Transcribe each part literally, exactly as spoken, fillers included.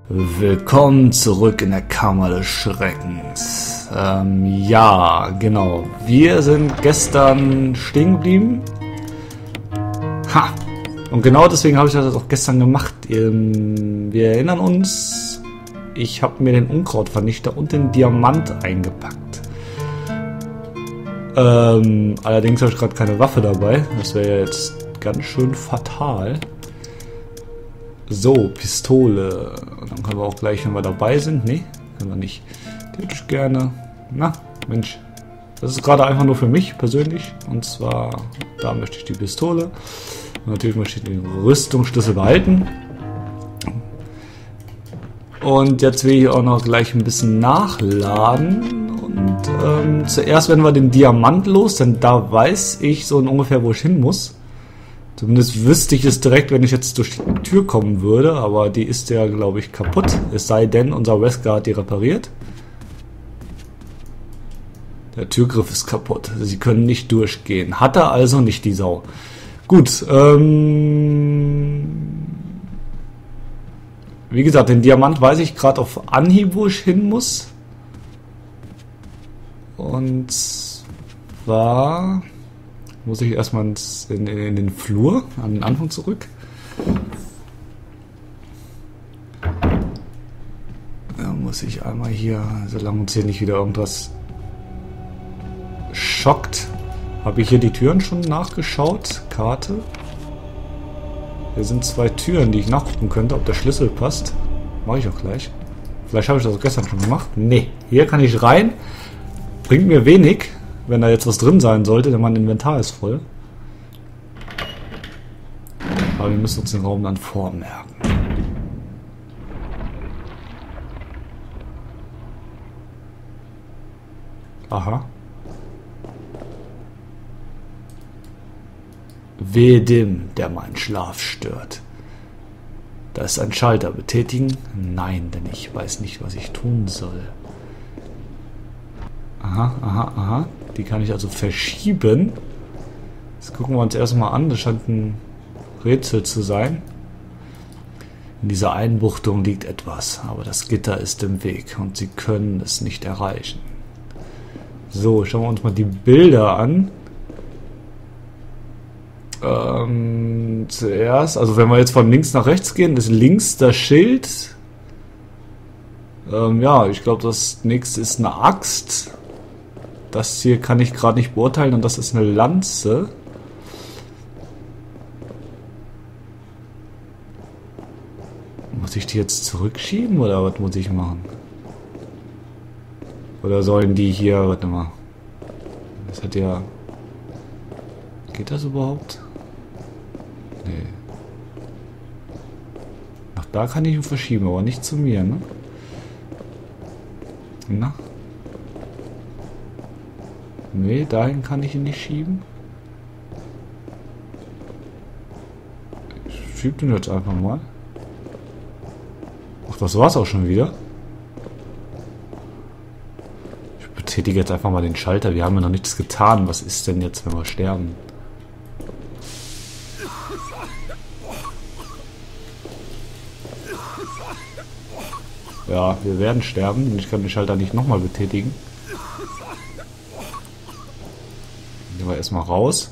Willkommen zurück in der Kammer des Schreckens. Ähm, ja, genau. Wir sind gestern stehen geblieben. Ha! Und genau deswegen habe ich das auch gestern gemacht. Ähm, wir erinnern uns, ich habe mir den Unkrautvernichter und den Diamant eingepackt. Ähm, allerdings habe ich gerade keine Waffe dabei. Das wäre ja jetzt ganz schön fatal. So, Pistole. Und dann können wir auch gleich, wenn wir dabei sind. Nee, können wir nicht. Theoretisch gerne. Na, Mensch. Das ist gerade einfach nur für mich persönlich. Und zwar, da möchte ich die Pistole. Und natürlich möchte ich den Rüstungsschlüssel behalten. Und jetzt will ich auch noch gleich ein bisschen nachladen. Und ähm, zuerst werden wir den Diamant los, denn da weiß ich so ungefähr, wo ich hin muss. Zumindest wüsste ich es direkt, wenn ich jetzt durch die Tür kommen würde, aber die ist ja, glaube ich, kaputt. Es sei denn, unser Wesker hat die repariert. Der Türgriff ist kaputt. Sie können nicht durchgehen. Hat er also nicht, die Sau. Gut, ähm... wie gesagt, den Diamant weiß ich gerade auf Anhieb, wo ich hin muss. Und zwar muss ich erstmal ins, in, in den Flur, an den Anfang zurück. Da muss ich einmal hier, solange uns hier nicht wieder irgendwas schockt, habe ich hier die Türen schon nachgeschaut. Karte. Hier sind zwei Türen, die ich nachgucken könnte, ob der Schlüssel passt. Mache ich auch gleich. Vielleicht habe ich das auch gestern schon gemacht. Nee, hier kann ich rein. Bringt mir wenig, wenn da jetzt was drin sein sollte, denn mein Inventar ist voll. Aber wir müssen uns den Raum dann vormerken. Aha. Wehe dem, der meinen Schlaf stört. Da ist ein Schalter. Betätigen? Nein, denn ich weiß nicht, was ich tun soll. Aha, aha, aha. Die kann ich also verschieben. Das gucken wir uns erstmal an. Das scheint ein Rätsel zu sein. In dieser Einbuchtung liegt etwas, aber das Gitter ist im Weg und sie können es nicht erreichen. So, schauen wir uns mal die Bilder an. Ähm, zuerst, also wenn wir jetzt von links nach rechts gehen, ist links das Schild. Ähm, ja, ich glaube, das nächste ist eine Axt. Das hier kann ich gerade nicht beurteilen und das ist eine Lanze. Muss ich die jetzt zurückschieben oder was muss ich machen? Oder sollen die hier, warte mal. Das hat ja... Geht das überhaupt? Nee. Ach, da kann ich ihn verschieben, aber nicht zu mir, ne? Na? Nee, dahin kann ich ihn nicht schieben. Ich schieb den jetzt einfach mal. Ach, das war's auch schon wieder. Ich betätige jetzt einfach mal den Schalter. Wir haben ja noch nichts getan. Was ist denn jetzt, wenn wir sterben? Ja, wir werden sterben. Und ich kann den Schalter nicht nochmal betätigen. Gehen wir erstmal raus.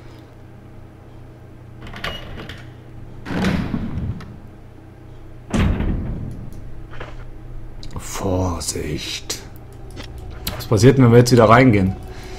Vorsicht. Was passiert, wenn wir jetzt wieder reingehen?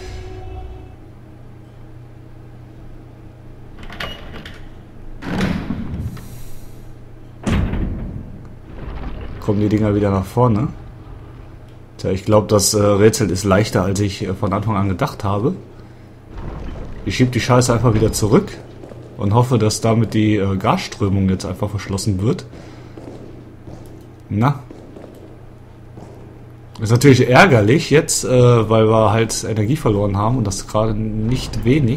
Kommen die Dinger wieder nach vorne? Tja, ich glaube, das äh, Rätsel ist leichter, als ich äh, von Anfang an gedacht habe. Ich schiebe die Scheiße einfach wieder zurück und hoffe, dass damit die äh, Gasströmung jetzt einfach verschlossen wird. Na? Ist natürlich ärgerlich jetzt, äh, weil wir halt Energie verloren haben und das gerade nicht wenig.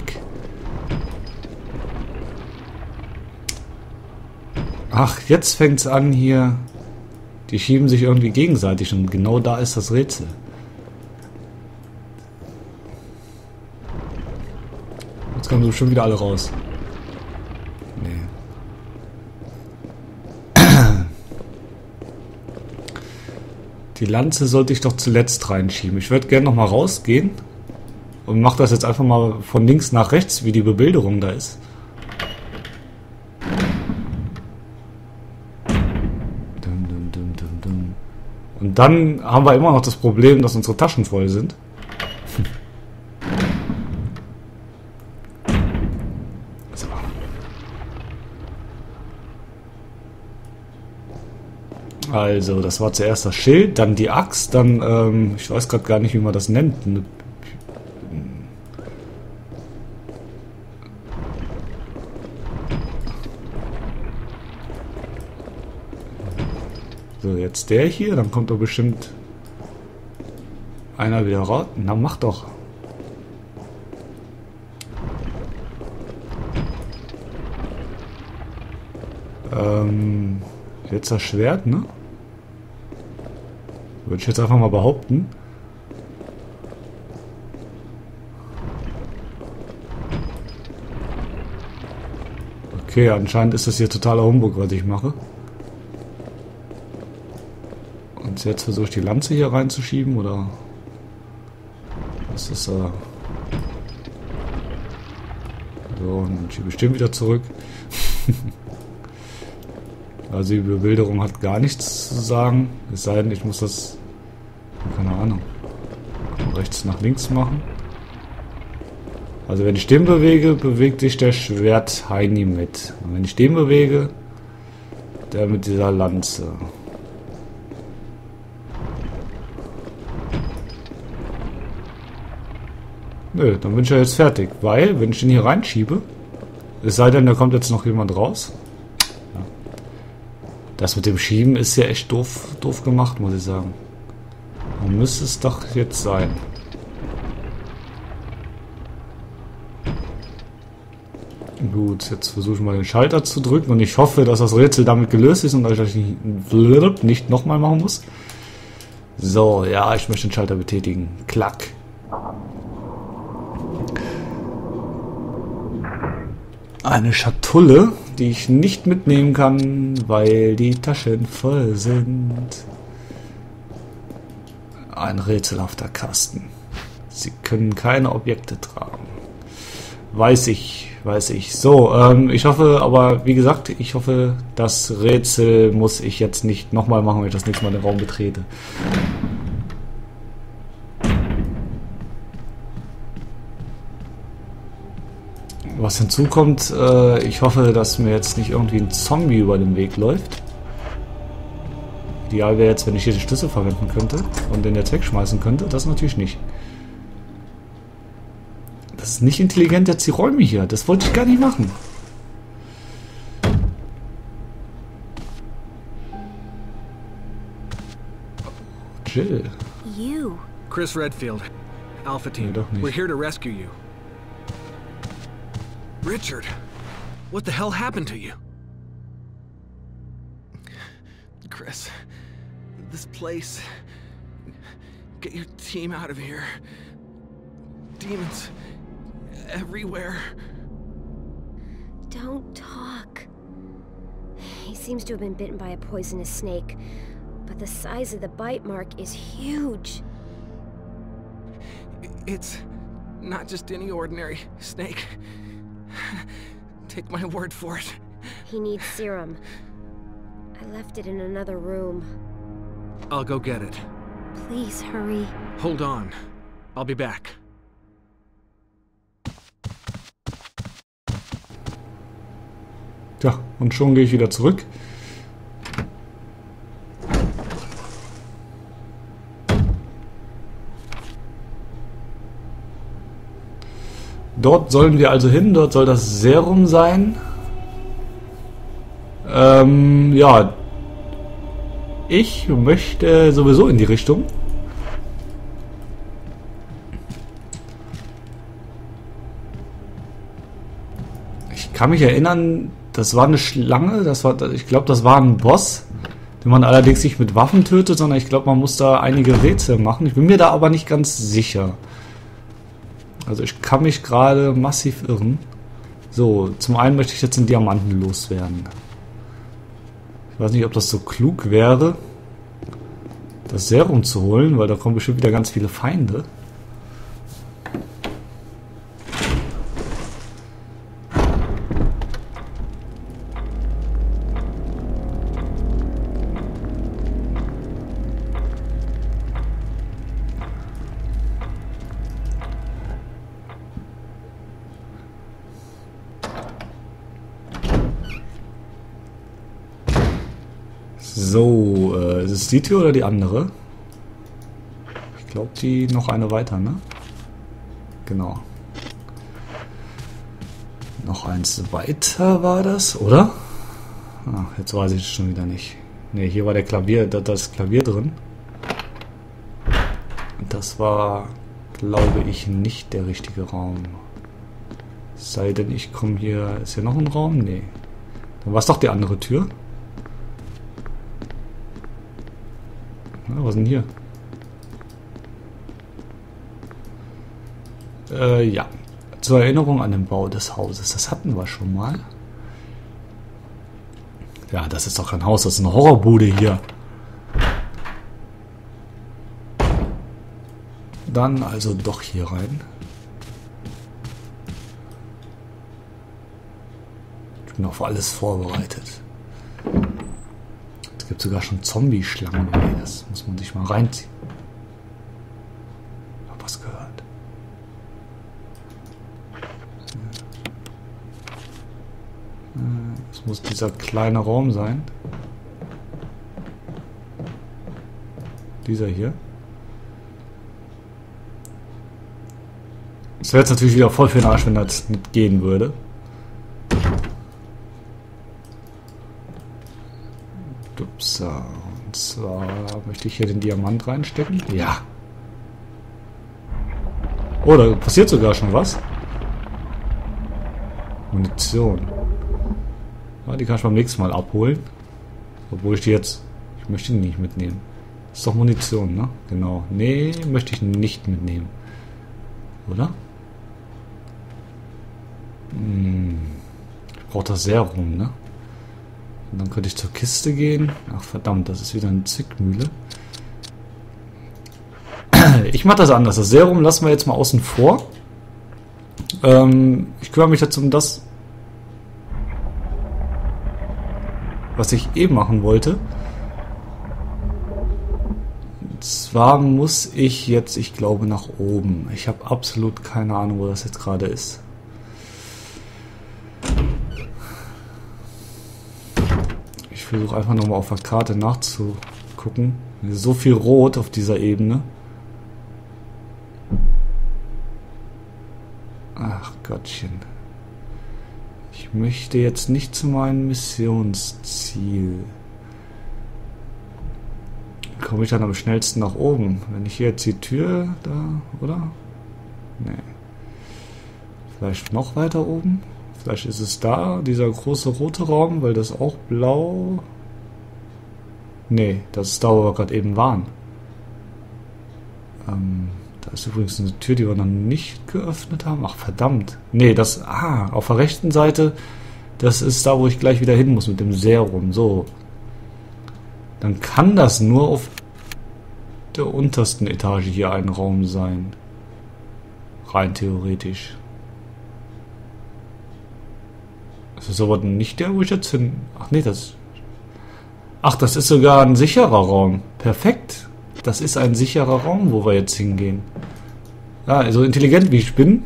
Ach, jetzt fängt es an hier. Die schieben sich irgendwie gegenseitig und genau da ist das Rätsel. Jetzt kommen schon wieder alle raus. Nee. Die Lanze sollte ich doch zuletzt reinschieben. Ich würde gerne noch mal rausgehen und mache das jetzt einfach mal von links nach rechts, wie die Bebilderung da ist. Und dann haben wir immer noch das Problem, dass unsere Taschen voll sind. So. Also, das war zuerst das Schild, dann die Axt, dann, ähm, ich weiß gerade gar nicht, wie man das nennt. So, jetzt der hier, dann kommt doch bestimmt einer wieder raus. Na, mach doch. Ähm, jetzt das Schwert, ne? Würde ich jetzt einfach mal behaupten. Okay, anscheinend ist das hier totaler Humbug, was ich mache. Und jetzt versuche ich die Lanze hier reinzuschieben, oder? Was ist da? So, und dann schiebe ich den wieder zurück. Also die Bebilderung hat gar nichts zu sagen. Es sei denn, ich muss das, keine Ahnung, von rechts nach links machen. Also wenn ich den bewege, bewegt sich der Schwert Heini mit. Und wenn ich den bewege, der mit dieser Lanze. Nö, dann bin ich ja jetzt fertig. Weil, wenn ich den hier reinschiebe, es sei denn, da kommt jetzt noch jemand raus. Ja. Das mit dem Schieben ist ja echt doof, doof gemacht, muss ich sagen. Man müsste es doch jetzt sein. Gut, jetzt versuche ich mal den Schalter zu drücken und ich hoffe, dass das Rätsel damit gelöst ist und dass ich nicht, nicht nochmal machen muss. So, ja, ich möchte den Schalter betätigen. Klack. Eine Schatulle, die ich nicht mitnehmen kann, weil die Taschen voll sind. Ein rätselhafter Kasten. Sie können keine Objekte tragen. Weiß ich, weiß ich. So, ähm, ich hoffe, aber wie gesagt, ich hoffe, das Rätsel muss ich jetzt nicht nochmal machen, wenn ich das nächste Mal den Raum betrete. Was hinzukommt, äh, ich hoffe, dass mir jetzt nicht irgendwie ein Zombie über den Weg läuft. Ideal wäre jetzt, wenn ich hier den Schlüssel verwenden könnte und den jetzt wegschmeißen könnte. Das natürlich nicht. Das ist nicht intelligent, jetzt die Räume hier. Das wollte ich gar nicht machen. Jill. You. Chris Redfield, Alpha Team. Nee, we're here to rescue you. Richard, what the hell happened to you? Chris, this place. Get your team out of here. Demons everywhere. Don't talk. He seems to have been bitten by a poisonous snake, but the size of the bite mark is huge. It's not just any ordinary snake. Take my word for it. He needs serum. I left it in another room. I'll go get it. Please hurry. Hold on. I'll be back. Tja, und schon gehe ich wieder zurück. Dort sollen wir also hin, dort soll das Serum sein. Ähm, ja. Ich möchte sowieso in die Richtung. Ich kann mich erinnern, das war eine Schlange, das war, ich glaube, das war ein Boss, den man allerdings nicht mit Waffen tötet, sondern ich glaube, man muss da einige Rätsel machen. Ich bin mir da aber nicht ganz sicher. Also ich kann mich gerade massiv irren. So, zum einen möchte ich jetzt den Diamanten loswerden. Ich weiß nicht, ob das so klug wäre. das Serum zu holen, weil da kommen bestimmt wieder ganz viele Feinde. So, äh, ist es die Tür oder die andere? Ich glaube, die noch eine weiter, ne? Genau. Noch eins weiter war das, oder? Ach, jetzt weiß ich es schon wieder nicht. Ne, hier war der Klavier, da, das Klavier drin. Das war, glaube ich, nicht der richtige Raum. Sei denn, ich komme hier... Ist hier noch ein Raum? Nee. Dann war es doch die andere Tür. Na, was ist denn hier? Äh, ja. Zur Erinnerung an den Bau des Hauses. Das hatten wir schon mal. Ja, das ist doch kein Haus, das ist eine Horrorbude hier. Dann also doch hier rein. Ich bin auf alles vorbereitet. Es gibt sogar schon Zombie-Schlangen. Das muss man sich mal reinziehen. Ich hab was gehört. Das muss dieser kleine Raum sein. Dieser hier. Das wäre jetzt natürlich wieder voll für den Arsch, wenn das nicht gehen würde. Ups, und zwar möchte ich hier den Diamant reinstecken. Ja. Oh, da passiert sogar schon was. Munition. Ja, die kann ich beim nächsten Mal abholen. Obwohl ich die jetzt... Ich möchte die nicht mitnehmen. Das ist doch Munition, ne? Genau. Nee, möchte ich nicht mitnehmen. Oder? Hm. Ich brauche das Serum, ne? Und dann könnte ich zur Kiste gehen. Ach verdammt, das ist wieder eine Zwickmühle. Ich mache das anders. Das Serum lassen wir jetzt mal außen vor. Ähm, ich kümmere mich jetzt um das, was ich eh machen wollte. Und zwar muss ich jetzt, ich glaube, nach oben. Ich habe absolut keine Ahnung, wo das jetzt gerade ist. Ich versuche einfach nochmal auf der Karte nachzugucken. So viel Rot auf dieser Ebene. Ach Gottchen. Ich möchte jetzt nicht zu meinem Missionsziel. Komme ich dann am schnellsten nach oben? Wenn ich hier jetzt die Tür da, oder? Nee. Vielleicht noch weiter oben? Vielleicht ist es da, dieser große rote Raum, weil das auch blau... Nee, das ist da, wo wir gerade eben waren. Ähm, da ist übrigens eine Tür, die wir noch nicht geöffnet haben. Ach, verdammt. Nee, das... Ah, auf der rechten Seite, das ist da, wo ich gleich wieder hin muss mit dem Serum. So. Dann kann das nur auf der untersten Etage hier ein Raum sein. Rein theoretisch. Das ist aber nicht der, wo ich jetzt hin... Ach nee, das... Ach, das ist sogar ein sicherer Raum. Perfekt. Das ist ein sicherer Raum, wo wir jetzt hingehen. Ja, also intelligent wie ich bin.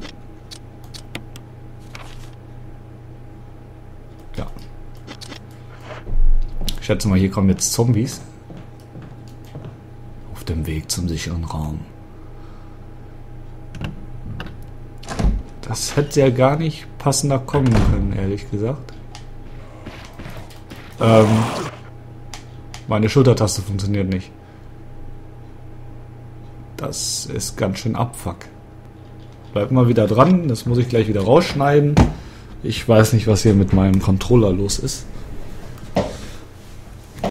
Ja. Ich schätze mal, hier kommen jetzt Zombies. Auf dem Weg zum sicheren Raum. Das hätte ja gar nicht passender kommen können, ehrlich gesagt. Ähm, meine Schultertaste funktioniert nicht. Das ist ganz schön Abfuck. Bleib mal wieder dran, das muss ich gleich wieder rausschneiden. Ich weiß nicht, was hier mit meinem Controller los ist.